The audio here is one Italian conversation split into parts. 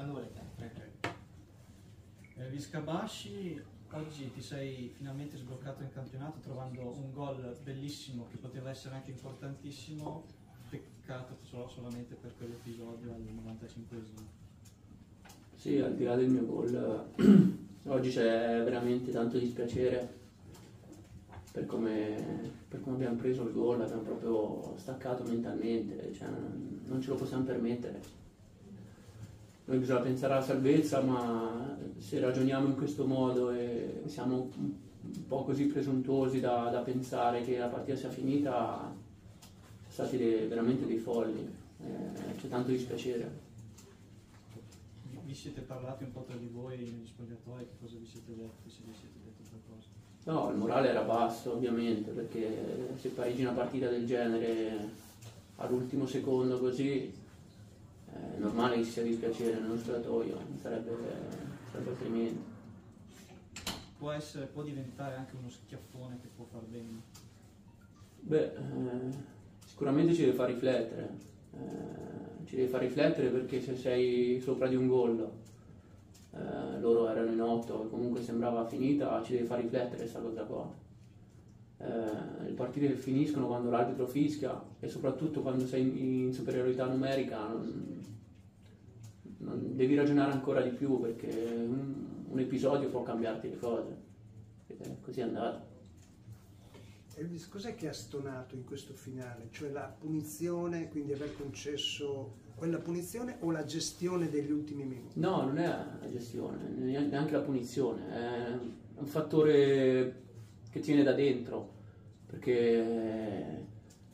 Quando volete. Viscabashi, oggi ti sei finalmente sbloccato in campionato trovando un gol bellissimo che poteva essere anche importantissimo, peccato solamente per quell'episodio al 95esimo. Sì, al di là del mio gol, oggi c'è veramente tanto dispiacere per come abbiamo preso il gol, abbiamo proprio staccato mentalmente, cioè, non ce lo possiamo permettere. Noi bisogna pensare alla salvezza, ma se ragioniamo in questo modo e siamo un po' così presuntuosi da pensare che la partita sia finita, siamo stati veramente dei folli, c'è tanto dispiacere. Vi siete parlati un po' tra di voi negli spogliatoi, che cosa vi siete detti, se vi siete detto qualcosa? No, il morale era basso ovviamente, perché se pareggi una partita del genere all'ultimo secondo così, è normale che ci sia dispiacere nello spogliatoio, sarebbe tremendo. Può diventare anche uno schiaffone che può far bene? Beh, sicuramente ci deve far riflettere, perché se sei sopra di un gol, loro erano in 8 e comunque sembrava finita, ci deve far riflettere questa cosa qua. Le partite che finiscono quando l'arbitro fischia e soprattutto quando sei in superiorità numerica non devi ragionare ancora di più, perché un episodio può cambiarti le cose, così è andato. Elvis, cos'è che ha stonato in questo finale? Cioè la punizione, quindi aver concesso quella punizione, o la gestione degli ultimi minuti? No, non è la gestione, neanche la punizione, è un fattore che ti viene da dentro, perché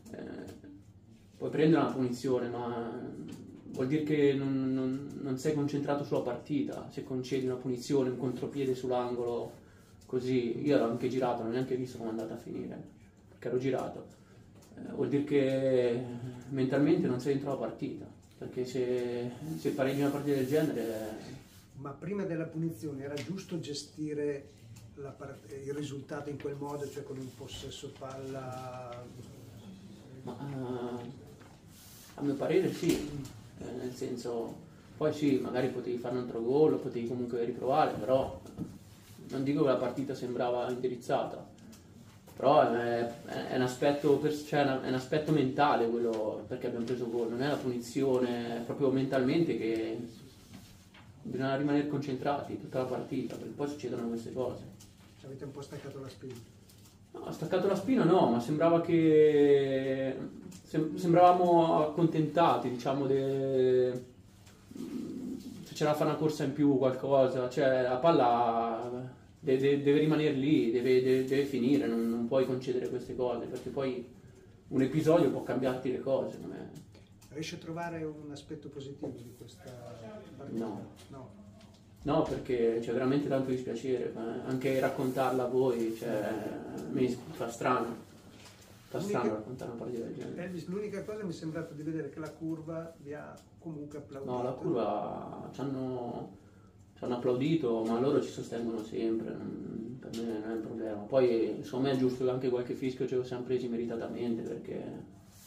puoi prendere una punizione, ma vuol dire che non sei concentrato sulla partita. Se concedi una punizione, un contropiede sull'angolo, così, io ero anche girato, non ho neanche visto come è andata a finire, perché ero girato, vuol dire che mentalmente non sei dentro la partita, perché se pareggi una partita del genere... Ma prima della punizione era giusto gestire il risultato in quel modo, cioè con un possesso palla? Ma, a mio parere sì, nel senso, poi sì, magari potevi fare un altro gol, potevi comunque riprovare, però non dico che la partita sembrava indirizzata, però è un aspetto, cioè è un aspetto mentale quello, perché abbiamo preso gol, non è la punizione, è proprio mentalmente che bisogna rimanere concentrati tutta la partita, perché poi succedono queste cose. Avete un po' staccato la spina? No, staccato la spina no, ma sembrava che sembravamo accontentati, diciamo, se c'era da fare una corsa in più, qualcosa, cioè la palla deve rimanere lì, deve finire, non puoi concedere queste cose, perché poi un episodio può cambiarti le cose. Non è... Riesci a trovare un aspetto positivo di questa partita? No. No, perché c'è veramente tanto dispiacere, anche raccontarla a voi, cioè, mi fa strano. Fa strano raccontare una partita del genere. Elvis, l'unica cosa mi è sembrato di vedere che la curva vi ha comunque applaudito. No, la curva ci hanno applaudito, ma loro ci sostengono sempre, per me non è un problema. Poi secondo me è giusto che anche qualche fischio ce lo siamo presi meritatamente, perché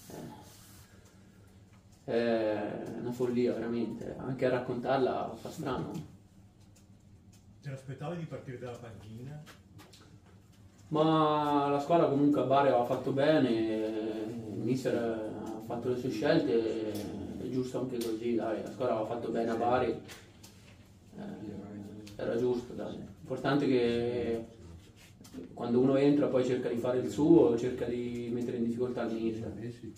è una follia veramente, anche a raccontarla fa strano. Te l'aspettavi di partire dalla panchina? Ma la squadra comunque a Bari aveva fatto bene, il mister ha fatto le sue scelte, è giusto anche così, dai, la squadra aveva fatto bene a Bari, era giusto, dai. L'importante è che quando uno entra poi cerca di fare il suo, cerca di mettere in difficoltà il mister.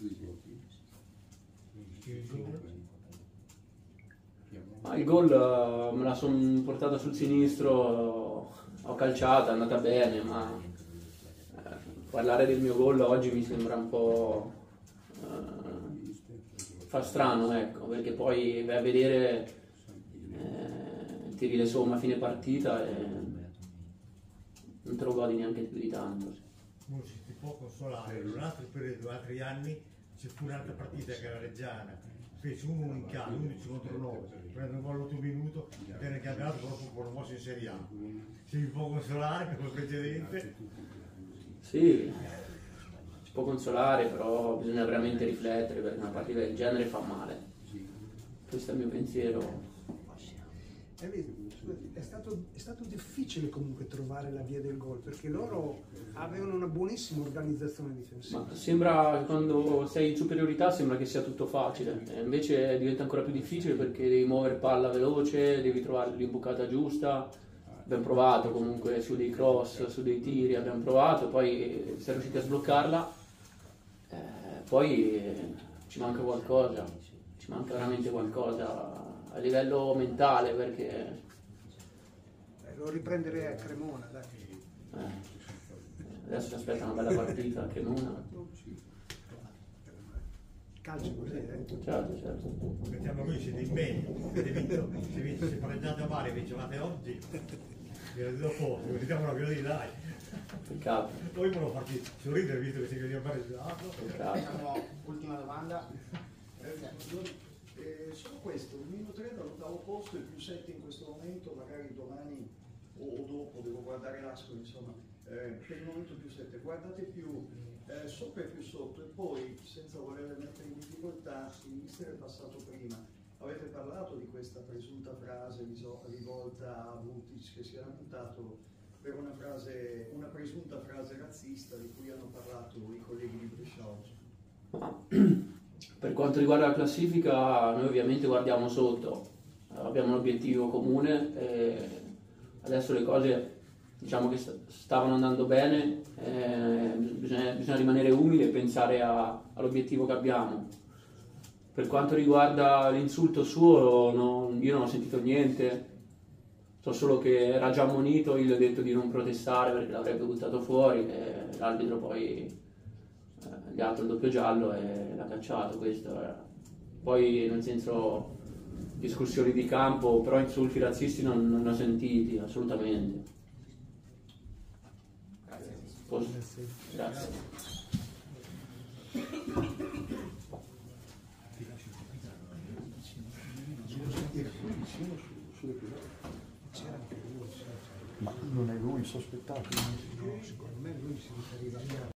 Ma il gol me la sono portata sul sinistro, ho calciato, è andata bene, ma parlare del mio gol oggi mi sembra un po' fa strano, ecco, perché poi vai a vedere, tiri le somme a fine partita e non te lo godi neanche più di tanto. Non si può consolare, in un altro periodo, altri anni, c'è fu un'altra partita che era Reggiana. Fece uno in casa, 11 contro 9, prende un gol all'8 minuto, viene cambiato proprio promosso in Serie A. Si può consolare per quel precedente? Sì, si può consolare, però bisogna veramente riflettere, perché una partita del genere fa male. Questo è il mio pensiero. È stato difficile comunque trovare la via del gol, perché loro avevano una buonissima organizzazione difensiva. Ma sembra, quando sei in superiorità sembra che sia tutto facile, e invece diventa ancora più difficile perché devi muovere palla veloce, devi trovare l'imbucata giusta. Abbiamo provato comunque su dei cross, su dei tiri, abbiamo provato, poi siamo riusciti a sbloccarla, poi ci manca qualcosa, ci manca veramente qualcosa a livello mentale, perché Lo riprenderei a Cremona, dai. adesso ci aspetta una bella partita a Cremona. Calcio così, Certo. Mettiamo qui, siete in meglio, avete vinto, se pareggiate a mare vincevate oggi, dopo vediamo la viola di dai. Peccato. Poi volevo farti sorridere visto che sei pareggiato. Peccato. Ultima domanda. Solo questo, il meno 3 dall'ottavo posto e più 7 in questo momento, magari domani o dopo devo guardare l'Ascoli, insomma, per il momento più 7, guardate più sopra e più sotto, e poi senza voler mettere in difficoltà, il mister è passato prima, avete parlato di questa presunta frase rivolta a Vutic che si era lamentato per una presunta frase razzista di cui hanno parlato i colleghi di Brescia oggi. Per quanto riguarda la classifica, noi ovviamente guardiamo sotto, abbiamo un obiettivo comune e adesso le cose diciamo che stavano andando bene, bisogna rimanere umili e pensare all'obiettivo che abbiamo. Per quanto riguarda l'insulto suo, io non ho sentito niente, so solo che era già ammonito, io gli ho detto di non protestare perché l'avrebbe buttato fuori e l'arbitro poi gli ha dato il doppio giallo e l'ha cacciato, questo era. Poi nel senso discussioni di campo, però insulti razzisti non ne ho sentiti assolutamente. Grazie. Ma non è lui sospettato? Secondo me lui si riferiva